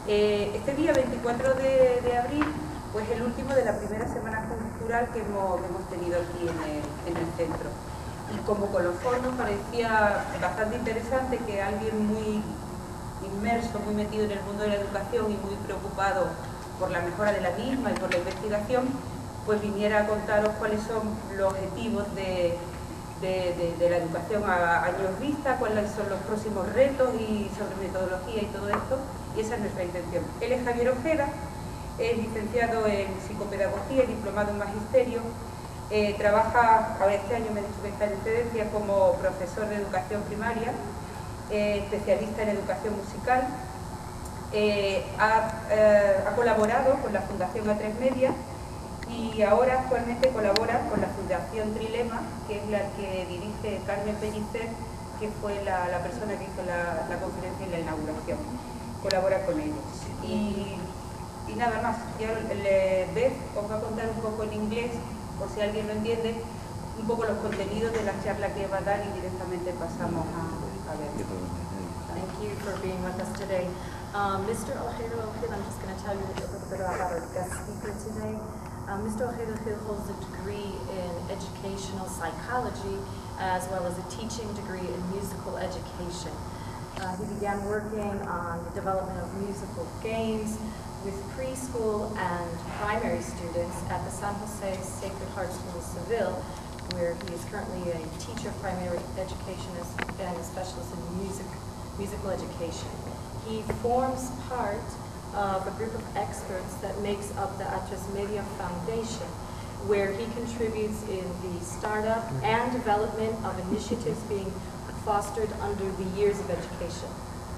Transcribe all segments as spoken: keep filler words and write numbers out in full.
Eh, este día veinticuatro de, de abril, pues el último de la primera semana cultural que hemos, que hemos tenido aquí en el, en el centro. Y como colofón nos parecía bastante interesante que alguien muy inmerso, muy metido en el mundo de la educación y muy preocupado por la mejora de la misma y por la investigación, pues viniera a contaros cuáles son los objetivos de, de, de, de la educación a años vista, cuáles son los próximos retos y sobre metodología y todo esto, y esa es nuestra intención. Él es Javier Ojeda, es licenciado en psicopedagogía y diplomado en magisterio. Eh, trabaja, ahora este año me he dicho que está en excedencia, como profesor de educación primaria, eh, especialista en educación musical. Eh, ha, eh, ha colaborado con la Fundación A tres Media y ahora actualmente colabora con la Fundación Trilema, que es la que dirige Carmen Pellicer, que fue la, la persona que hizo la, la conferencia y la inauguración. Colabora con ellos. Y, y nada más, ya le, Beth os va a contar un poco en inglés, por si alguien no entiende, un poco los contenidos de la charla que va a dar y directamente pasamos a, a ver. Thank you for being with us today. Um, Mister Ojeda Ojeda, I'm just going to tell you a little bit about our guest speaker today. Um, Mister Ojeda Ojeda holds a degree in educational psychology as well as a teaching degree in musical education. Uh, he began working on the development of musical games with preschool and primary students at the San Jose Sacred Heart School of Seville, where he is currently a teacher of primary education and a specialist in music, musical education. He forms part of a group of experts that makes up the A tres Media Foundation, where he contributes in the startup and development of initiatives being fostered under the years of education.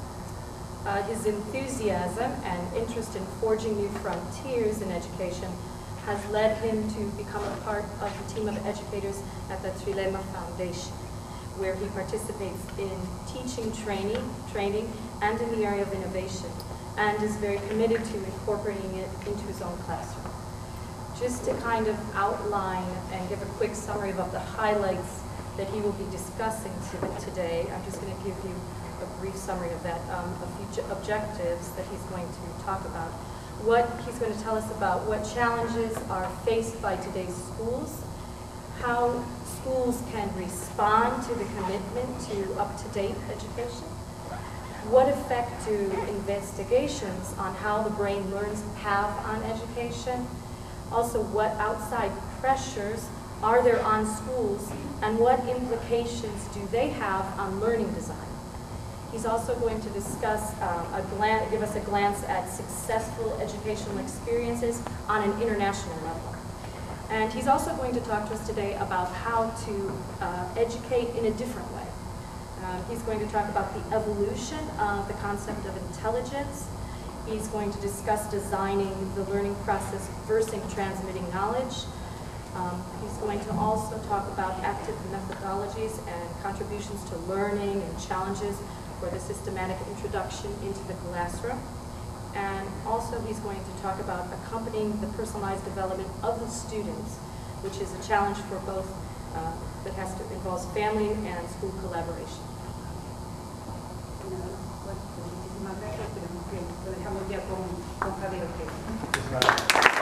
Uh, his enthusiasm and interest in forging new frontiers in education has led him to become a part of the team of educators at the Trilema Foundation, where he participates in teaching training, training and in the area of innovation, and is very committed to incorporating it into his own classroom. Just to kind of outline and give a quick summary of the highlights that he will be discussing today, I'm just going to give you a brief summary of that, um, a few objectives that he's going to talk about. What he's going to tell us about what challenges are faced by today's schools, how schools can respond to the commitment to up-to-date education, what effect do investigations on how the brain learns have on education, also what outside pressures are there on schools, and what implications do they have on learning design. He's also going to discuss, uh, a glance, give us a glance at successful educational experiences on an international level. And he's also going to talk to us today about how to uh, educate in a different way. Uh, he's going to talk about the evolution of the concept of intelligence. He's going to discuss designing the learning process versus transmitting knowledge. Um, he's going to also talk about active methodologies and contributions to learning and challenges for the systematic introduction into the classroom. And also he's going to talk about accompanying the personalized development of the students, which is a challenge for both, uh, that has to involve family and school collaboration. Muchísimas gracias, esperemos que lo dejamos ya con, con Javier Ojeda.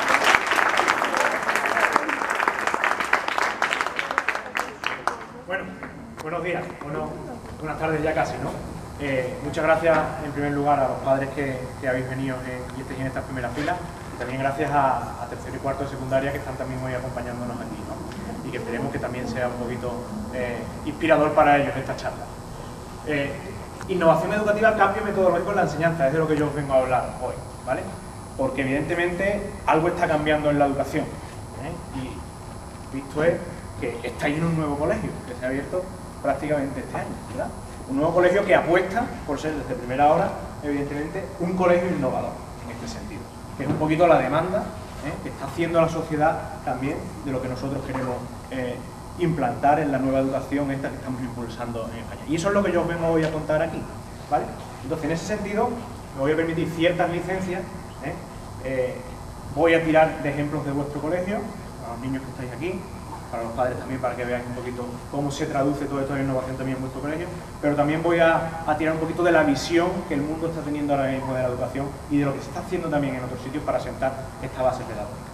Bueno, buenos días, bueno, buenas tardes ya casi, ¿no? Eh, muchas gracias en primer lugar a los padres que, que habéis venido en, y estéis en esta primera fila, y también gracias a, a tercero y cuarto de secundaria que están también hoy acompañándonos aquí, ¿no? Y que esperemos que también sea un poquito eh, inspirador para ellos esta charla. Eh, innovación educativa, cambio metodológico en la enseñanza, es de lo que yo os vengo a hablar hoy, ¿vale? Porque evidentemente algo está cambiando en la educación, ¿eh? Y visto es que estáis en un nuevo colegio que se ha abierto prácticamente este año, ¿verdad? Un nuevo colegio que apuesta por ser desde primera hora, evidentemente, un colegio innovador en este sentido, que es un poquito la demanda ¿eh? que está haciendo la sociedad también de lo que nosotros queremos eh, implantar en la nueva educación esta que estamos impulsando en España. Y eso es lo que yo os vengo hoy a contar aquí, ¿vale? Entonces, en ese sentido, me voy a permitir ciertas licencias, ¿eh? Eh, voy a tirar de ejemplos de vuestro colegio, a los niños que estáis aquí, para los padres también, para que veáis un poquito cómo se traduce todo esto de innovación también en vuestro colegio, pero también voy a, a tirar un poquito de la visión que el mundo está teniendo ahora mismo de la educación y de lo que se está haciendo también en otros sitios para sentar esta base pedagógica.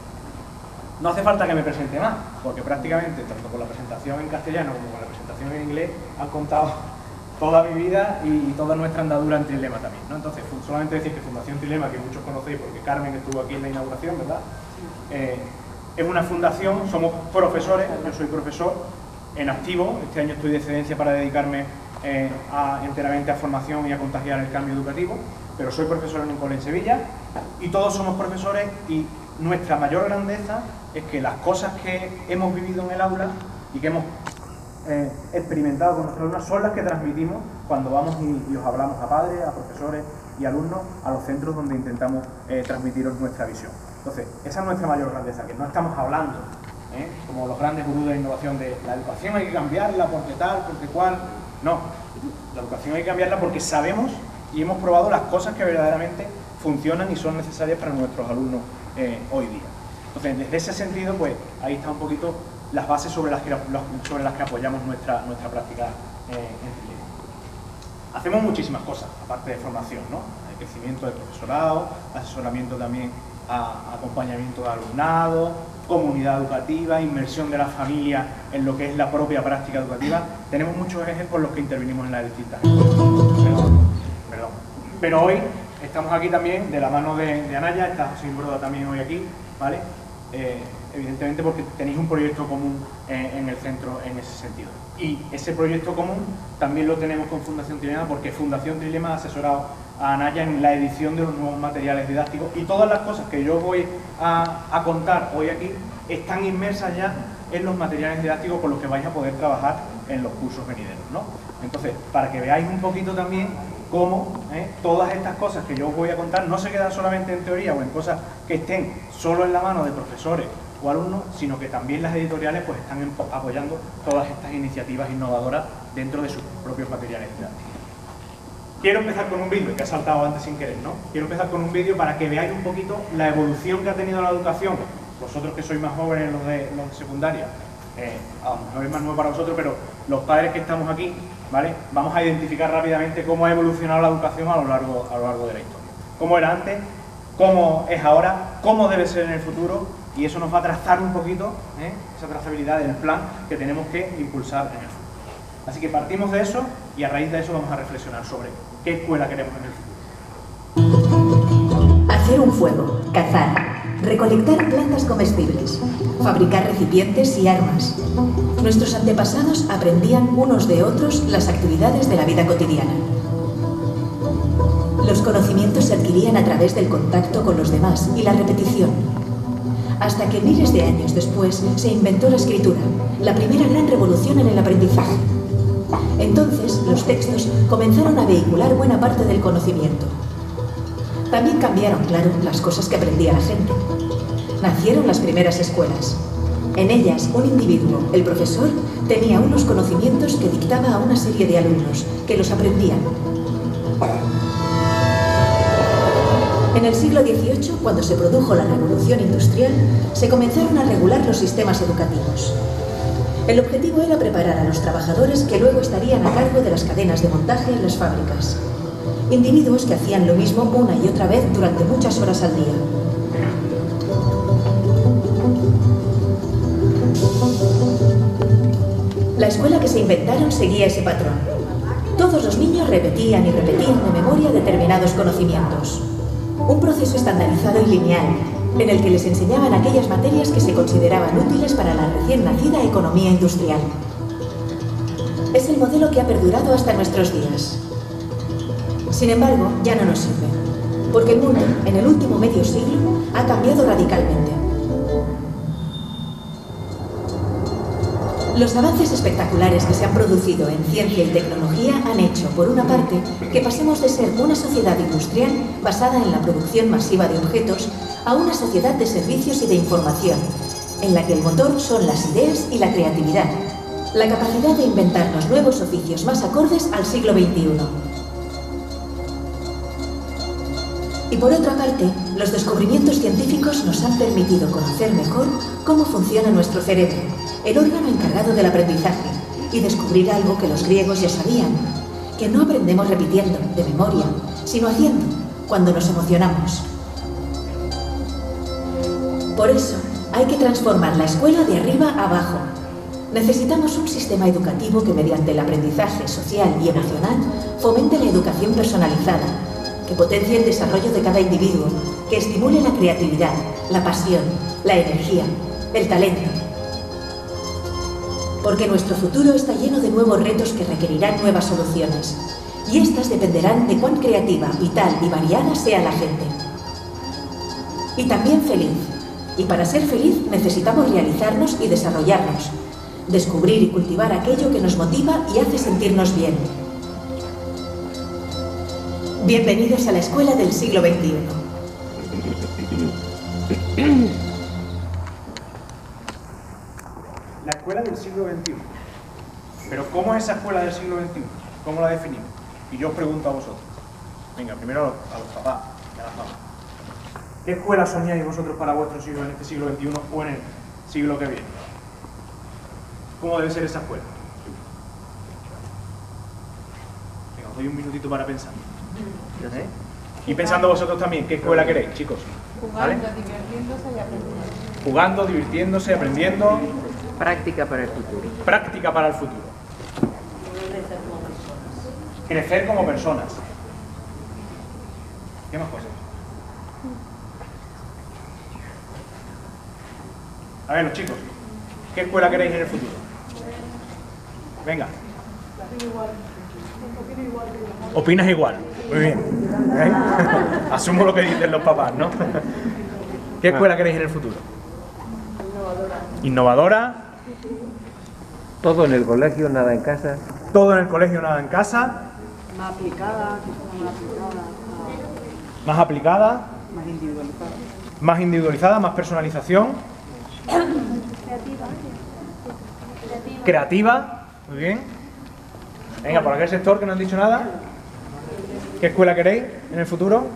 No hace falta que me presente más, porque prácticamente, tanto con la presentación en castellano como con la presentación en inglés, han contado toda mi vida y, y toda nuestra andadura en Trilema también, ¿no? Entonces, solamente decir que Fundación Trilema, que muchos conocéis porque Carmen estuvo aquí en la inauguración, ¿verdad? Eh, es una fundación, somos profesores, yo soy profesor en activo, este año estoy de excedencia para dedicarme eh, a, enteramente a formación y a contagiar el cambio educativo, pero soy profesor en un cole en Sevilla y todos somos profesores y nuestra mayor grandeza es que las cosas que hemos vivido en el aula y que hemos eh, experimentado con nuestros alumnos son las que transmitimos cuando vamos y, y os hablamos a padres, a profesores y alumnos a los centros donde intentamos eh, transmitiros nuestra visión. Entonces, esa es nuestra mayor grandeza, que no estamos hablando, ¿eh? como los grandes gurús de la innovación, de la educación hay que cambiarla porque tal, porque cual. No, la educación hay que cambiarla porque sabemos y hemos probado las cosas que verdaderamente funcionan y son necesarias para nuestros alumnos eh, hoy día. Entonces, desde ese sentido, pues ahí está un poquito las bases sobre las que, sobre las que apoyamos nuestra, nuestra práctica eh, en Trilema. Hacemos muchísimas cosas, aparte de formación, ¿no? El crecimiento del profesorado, asesoramiento también a acompañamiento de alumnado, comunidad educativa, inmersión de la familia en lo que es la propia práctica educativa. Tenemos muchos ejes por los que intervenimos en las distintas escuelas. Perdón, perdón. Pero hoy estamos aquí también de la mano de, de Anaya, está José Broda también hoy aquí, ¿vale? Eh, evidentemente porque tenéis un proyecto común en, en el centro en ese sentido. Y ese proyecto común también lo tenemos con Fundación Trilema porque Fundación Trilema ha asesorado a Anaya en la edición de los nuevos materiales didácticos y todas las cosas que yo voy a, a contar hoy aquí están inmersas ya en los materiales didácticos con los que vais a poder trabajar en los cursos venideros, ¿no? Entonces, para que veáis un poquito también cómo eh, todas estas cosas que yo os voy a contar no se quedan solamente en teoría o en cosas que estén solo en la mano de profesores o alumnos, sino que también las editoriales pues están apoyando todas estas iniciativas innovadoras dentro de sus propios materiales didácticos. Quiero empezar con un vídeo que ha saltado antes sin querer, ¿no? Quiero empezar con un vídeo para que veáis un poquito la evolución que ha tenido la educación. Vosotros que sois más jóvenes, los de, los de secundaria, eh, a lo mejor es más nuevo para vosotros, pero los padres que estamos aquí, ¿vale? Vamos a identificar rápidamente cómo ha evolucionado la educación a lo largo, a lo largo de la historia. Cómo era antes, cómo es ahora, cómo debe ser en el futuro, y eso nos va a trazar un poquito, ¿eh? esa trazabilidad del plan que tenemos que impulsar en el futuro. Así que partimos de eso y a raíz de eso vamos a reflexionar sobre qué escuela queremos en el futuro. Hacer un fuego, cazar, recolectar plantas comestibles, fabricar recipientes y armas. Nuestros antepasados aprendían unos de otros las actividades de la vida cotidiana. Los conocimientos se adquirían a través del contacto con los demás y la repetición. Hasta que miles de años después se inventó la escritura, la primera gran revolución en el aprendizaje. Entonces, los textos comenzaron a vehicular buena parte del conocimiento. También cambiaron, claro, las cosas que aprendía la gente. Nacieron las primeras escuelas. En ellas, un individuo, el profesor, tenía unos conocimientos que dictaba a una serie de alumnos, que los aprendían. En el siglo dieciocho, cuando se produjo la Revolución Industrial, se comenzaron a regular los sistemas educativos. El objetivo era preparar a los trabajadores que luego estarían a cargo de las cadenas de montaje en las fábricas. Individuos que hacían lo mismo una y otra vez durante muchas horas al día. La escuela que se inventaron seguía ese patrón. Todos los niños repetían y repetían de memoria determinados conocimientos. Un proceso estandarizado y lineal, en el que les enseñaban aquellas materias que se consideraban útiles para la recién nacida economía industrial. Es el modelo que ha perdurado hasta nuestros días. Sin embargo, ya no nos sirve, porque el mundo, en el último medio siglo, ha cambiado radicalmente. Los avances espectaculares que se han producido en ciencia y tecnología han hecho, por una parte, que pasemos de ser una sociedad industrial basada en la producción masiva de objetos a una sociedad de servicios y de información, en la que el motor son las ideas y la creatividad, la capacidad de inventarnos nuevos oficios más acordes al siglo veintiuno. Y por otra parte, los descubrimientos científicos nos han permitido conocer mejor cómo funciona nuestro cerebro, el órgano encargado del aprendizaje, y descubrir algo que los griegos ya sabían, que no aprendemos repitiendo, de memoria, sino haciendo, cuando nos emocionamos. Por eso, hay que transformar la escuela de arriba a abajo. Necesitamos un sistema educativo que, mediante el aprendizaje social y emocional, fomente la educación personalizada, que potencie el desarrollo de cada individuo, que estimule la creatividad, la pasión, la energía, el talento. Porque nuestro futuro está lleno de nuevos retos que requerirán nuevas soluciones, y estas dependerán de cuán creativa, vital y variada sea la gente. Y también feliz. Y para ser feliz necesitamos realizarnos y desarrollarnos, descubrir y cultivar aquello que nos motiva y hace sentirnos bien. Bienvenidos a la escuela del siglo veintiuno. La escuela del siglo veintiuno. Pero ¿cómo es esa escuela del siglo veintiuno? ¿Cómo la definimos? Y yo os pregunto a vosotros. Venga, primero a los, a los papás y a las mamás. ¿Qué escuela soñáis vosotros para vuestros hijos en este siglo veintiuno o en el siglo que viene? ¿Cómo debe ser esa escuela? Venga, os doy un minutito para pensar. ¿Eh? Y pensando vosotros también, ¿qué escuela queréis, chicos? Jugando, ¿Vale? divirtiéndose y aprendiendo. Jugando, divirtiéndose, aprendiendo. Práctica para el futuro. Práctica para el futuro. Crecer como personas. ¿Qué más cosas? A ver, los chicos, ¿qué escuela queréis en el futuro? Venga. Opinas igual. Muy bien. ¿Eh? Asumo lo que dicen los papás, ¿no? ¿Qué escuela queréis en el futuro? Innovadora. Todo en el colegio, nada en casa. Todo en el colegio, nada en casa. Más aplicada, más aplicada, Más aplicada. más individualizada. Más individualizada, más personalización. Creativa. Creativa. Creativa. Muy bien. Venga, por aquel sector que no han dicho nada. ¿Qué escuela queréis en el futuro?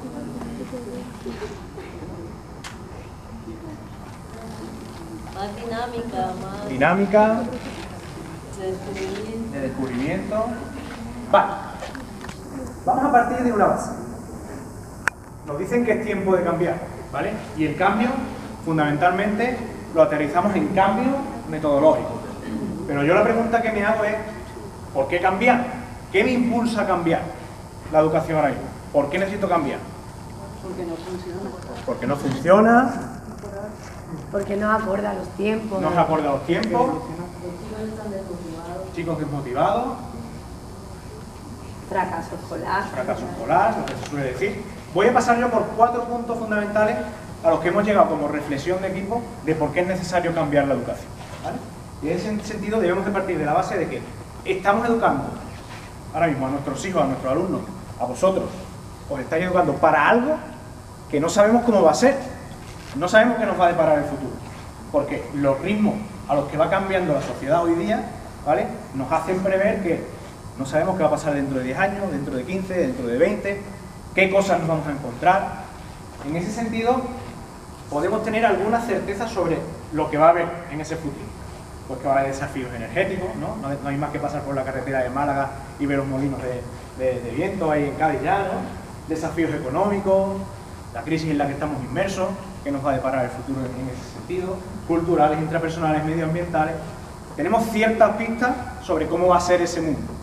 Más dinámica, más Dinámica. de descubrimiento. De descubrimiento. Vale. Vamos a partir de una base. Nos dicen que es tiempo de cambiar, ¿vale? Y el cambio, fundamentalmente, lo aterrizamos en cambio metodológico. Pero yo la pregunta que me hago es, ¿por qué cambiar? ¿Qué me impulsa a cambiar la educación ahora mismo? ¿Por qué necesito cambiar? Porque no funciona. Porque no funciona, Porque no acorda a los tiempos. no se acorda a los tiempos, Los chicos están desmotivados. chicos desmotivados, Fracaso escolar. fracaso escolar, lo que se suele decir. Voy a pasar yo por cuatro puntos fundamentales a los que hemos llegado como reflexión de equipo de por qué es necesario cambiar la educación, ¿vale? Y en ese sentido debemos de partir de la base de que estamos educando ahora mismo a nuestros hijos, a nuestros alumnos, a vosotros, os estáis educando para algo que no sabemos cómo va a ser, no sabemos qué nos va a deparar el futuro, porque los ritmos a los que va cambiando la sociedad hoy día, ¿vale?, nos hacen prever que no sabemos qué va a pasar dentro de diez años, dentro de quince, dentro de veinte, qué cosas nos vamos a encontrar. En ese sentido, podemos tener alguna certeza sobre lo que va a haber en ese futuro. Pues que va a haber desafíos energéticos, ¿no? No, no hay más que pasar por la carretera de Málaga y ver los molinos de, de, de viento ahí en Cádiz ya, ¿no? Desafíos económicos, la crisis en la que estamos inmersos, que nos va a deparar el futuro en, en ese sentido, culturales, intrapersonales, medioambientales. Tenemos ciertas pistas sobre cómo va a ser ese mundo.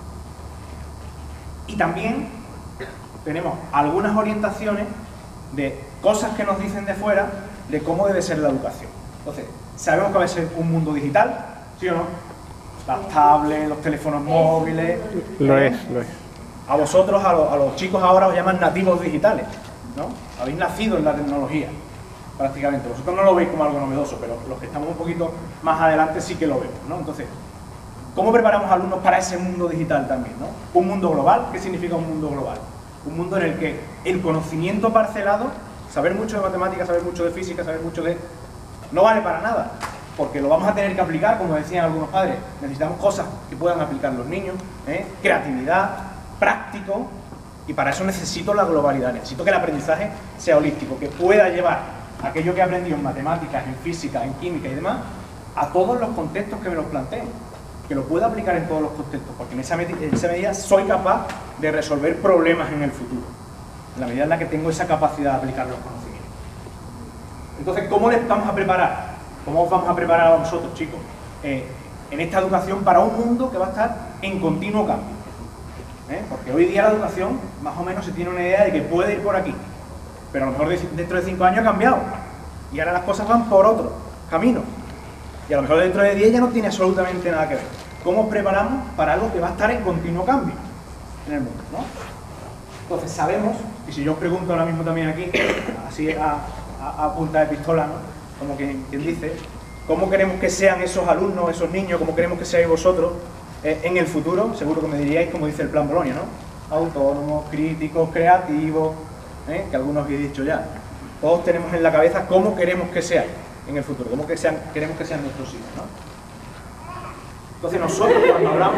Y también tenemos algunas orientaciones de cosas que nos dicen de fuera de cómo debe ser la educación. Entonces, sabemos que va a ser un mundo digital, ¿sí o no? Las tablets, los teléfonos móviles. Lo es, lo es. A vosotros, a, lo, a los chicos ahora os llaman nativos digitales, ¿no? Habéis nacido en la tecnología, prácticamente. Vosotros no lo veis como algo novedoso, pero los que estamos un poquito más adelante sí que lo vemos, ¿no? Entonces, ¿cómo preparamos a alumnos para ese mundo digital también, ¿no? Un mundo global. ¿Qué significa un mundo global? Un mundo en el que el conocimiento parcelado, saber mucho de matemáticas, saber mucho de física, saber mucho de... no vale para nada, porque lo vamos a tener que aplicar, como decían algunos padres. Necesitamos cosas que puedan aplicar los niños, ¿eh? Creatividad, práctico, Y para eso necesito la globalidad, necesito que el aprendizaje sea holístico, que pueda llevar aquello que he aprendido en matemáticas, en física, en química y demás, a todos los contextos que me los planteen, que lo pueda aplicar en todos los contextos, porque en esa, med en esa medida soy capaz de resolver problemas en el futuro, en la medida en la que tengo esa capacidad de aplicar los conocimientos. Entonces, ¿cómo les vamos a preparar? ¿Cómo os vamos a preparar a vosotros, chicos, eh, en esta educación para un mundo que va a estar en continuo cambio? ¿Eh? Porque hoy día la educación, más o menos, se tiene una idea de que puede ir por aquí, pero a lo mejor dentro de cinco años ha cambiado, y ahora las cosas van por otro camino, y a lo mejor dentro de diez ya no tiene absolutamente nada que ver. ¿Cómo os preparamos para algo que va a estar en continuo cambio en el mundo, ¿no? Entonces sabemos, y si yo os pregunto ahora mismo también aquí, así a, a, a punta de pistola, ¿no? Como quien, quien dice, ¿cómo queremos que sean esos alumnos, esos niños, cómo queremos que seáis vosotros eh, en el futuro? Seguro que me diríais, como dice el Plan Bolonia, ¿no? Autónomos, críticos, creativos, ¿eh? Que algunos habéis dicho ya. Todos tenemos en la cabeza cómo queremos que sean en el futuro, cómo que sean, queremos que sean nuestros hijos, ¿no? Entonces nosotros cuando hablamos,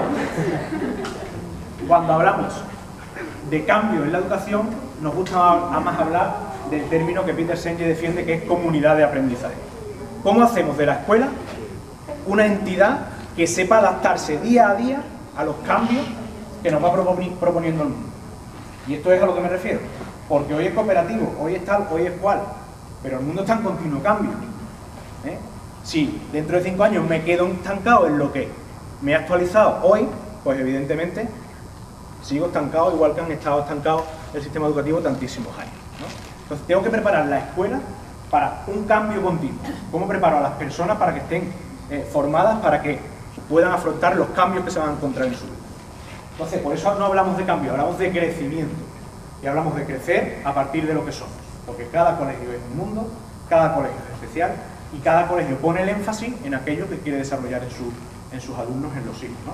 cuando hablamos de cambio en la educación, nos gusta a más hablar del término que Peter Senge defiende, que es comunidad de aprendizaje. ¿Cómo hacemos de la escuela una entidad que sepa adaptarse día a día a los cambios que nos va proponiendo el mundo? Y esto es a lo que me refiero, porque hoy es cooperativo, hoy es tal, hoy es cual, pero el mundo está en continuo cambio. ¿Eh? Si dentro de cinco años me quedo estancado en lo que me he actualizado hoy, pues evidentemente sigo estancado igual que han estado estancados el sistema educativo tantísimos años, ¿no? Entonces tengo que preparar la escuela para un cambio continuo. ¿Cómo preparo a las personas para que estén eh, formadas, para que puedan afrontar los cambios que se van a encontrar en su vida? Entonces, por eso no hablamos de cambio, hablamos de crecimiento. Y hablamos de crecer a partir de lo que somos. Porque cada colegio es un mundo, cada colegio es especial, y cada colegio pone el énfasis en aquello que quiere desarrollar en, su, en sus alumnos, en los hijos, ¿no?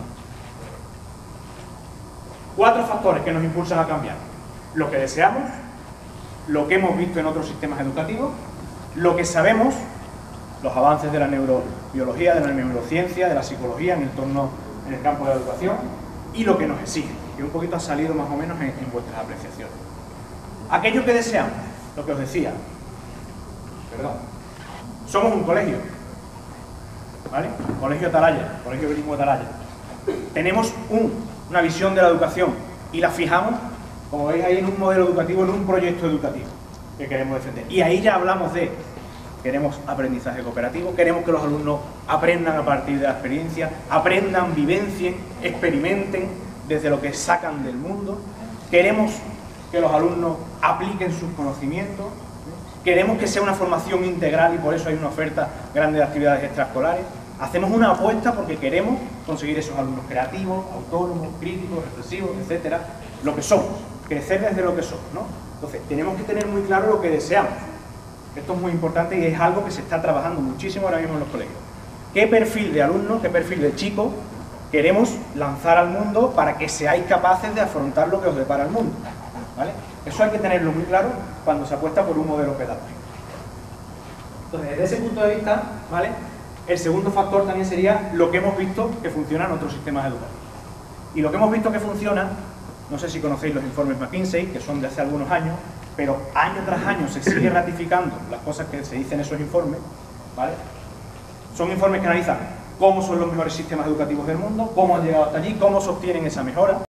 Cuatro factores que nos impulsan a cambiar: lo que deseamos, lo que hemos visto en otros sistemas educativos, lo que sabemos, los avances de la neurobiología, de la neurociencia, de la psicología en el torno, en el campo de la educación, y lo que nos exigen, que un poquito ha salido más o menos en, en vuestras apreciaciones. Aquello que deseamos, lo que os decía, perdón, somos un colegio, ¿vale? Colegio Atalaya, Colegio Bilingüe Atalaya. Tenemos un, una visión de la educación y la fijamos, como veis ahí, en un modelo educativo, en un proyecto educativo que queremos defender. Y ahí ya hablamos de, queremos aprendizaje cooperativo, queremos que los alumnos aprendan a partir de la experiencia, aprendan, vivencien, experimenten desde lo que sacan del mundo, queremos que los alumnos apliquen sus conocimientos, queremos que sea una formación integral y por eso hay una oferta grande de actividades extraescolares. Hacemos una apuesta porque queremos conseguir esos alumnos creativos, autónomos, críticos, reflexivos, etcétera, lo que somos, crecer desde lo que somos, ¿no? Entonces, tenemos que tener muy claro lo que deseamos. Esto es muy importante y es algo que se está trabajando muchísimo ahora mismo en los colegios. ¿Qué perfil de alumnos, qué perfil de chicos queremos lanzar al mundo para que seáis capaces de afrontar lo que os depara el mundo? ¿Vale? Eso hay que tenerlo muy claro cuando se apuesta por un modelo pedagógico. Entonces, desde ese punto de vista, ¿vale?, el segundo factor también sería lo que hemos visto que funciona en otros sistemas educativos. Y lo que hemos visto que funciona, no sé si conocéis los informes McKinsey, que son de hace algunos años, pero año tras año se sigue ratificando las cosas que se dicen en esos informes, ¿vale? Son informes que analizan cómo son los mejores sistemas educativos del mundo, cómo han llegado hasta allí, cómo sostienen esa mejora.